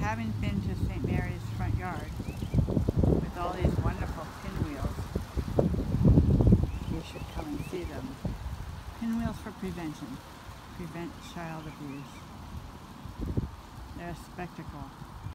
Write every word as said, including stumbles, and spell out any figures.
haven't been to Saint Mary's front yard with all these wonderful pinwheels, you should come and see them. Pinwheels for prevention. Prevent child abuse. They're a spectacle.